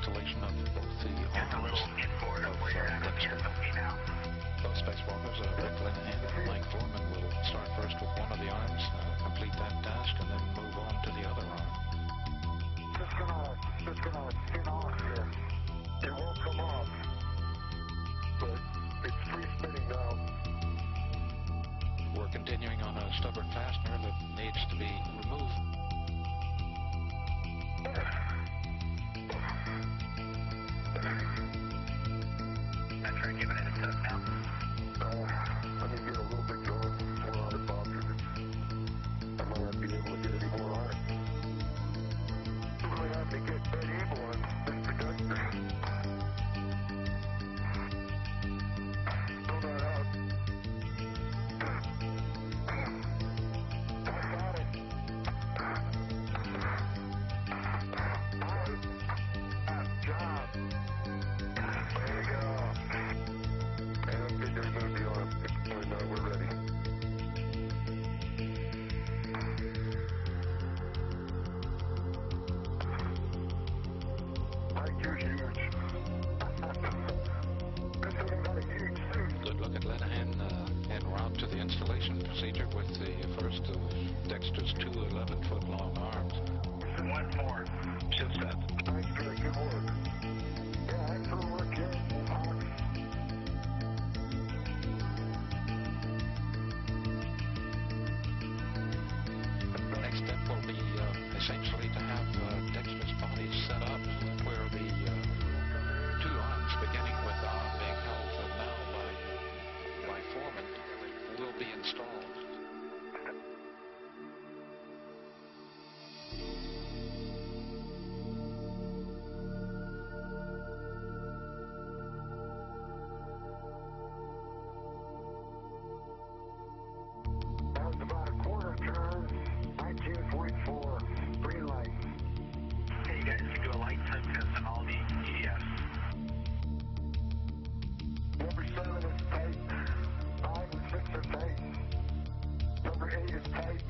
installation of both the arms of Dexter. Both spacewalkers, Rick Linehan and Mike Foreman, will start first with one of the arms, complete that task, and then move on to the other arm. Just gonna spin off here. It won't come off, but it's free spinning now. We're continuing on a stubborn fastener that needs to be removed. I'm trying to give it a tug now. Let me get a little bit going. More on it, Bob. I might not be able to get any more on it. I might have to get Ed Abel on Mr. Dexter. Throw that out. I got it. Job. There you go. I don't think there's going to be on. We're ready. Mike, you're huge. This thing got a huge suit. Good look at Linehan en route to the installation procedure with the first of Dexter's two 11-foot-long arms. One more. Ship set. Thanks for the good work. Yeah, excellent work here. The next step will be essentially to have Dexter's body set up where the two arms, beginning with the arm being held now by Foreman, will be installed. That was about a quarter turn. 1944. Green light. Okay, you guys can do a light tug test on all the EDFs. Number 7 is tight. 5 and 6 are tight. Number 8 is tight.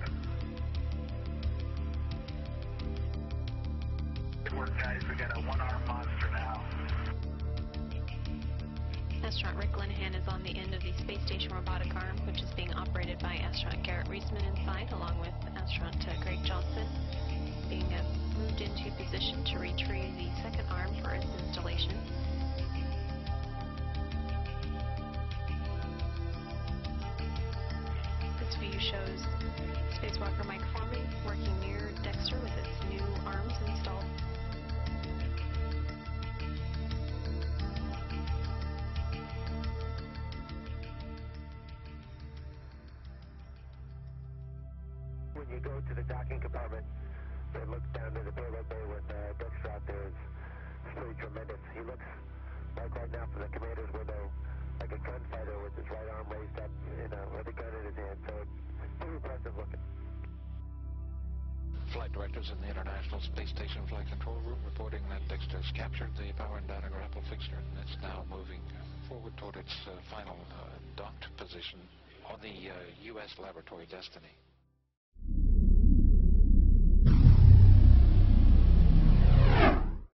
Good work, guys. We got a one-arm monster now. Astronaut Rick Linehan is on the end of the space station robotic arm, which is being operated by astronaut Garrett Reisman inside, along with astronaut Greg Johnson, being moved into position to retrieve the second arm for its installation. This view shows spacewalker Mike Foreman working near Dexter with its new arms installed. When you go to the docking compartment that looks down to the payload bay with Dexter out there, it's pretty tremendous. He looks like right now from the commander's window like a gunfighter with his right arm raised up with a gun in his hand. So it's pretty impressive looking. Flight directors in the International Space Station Flight Control Room reporting that Dexter's captured the power and data grapple fixture, and it's now moving forward toward its final docked position on the U.S. laboratory Destiny.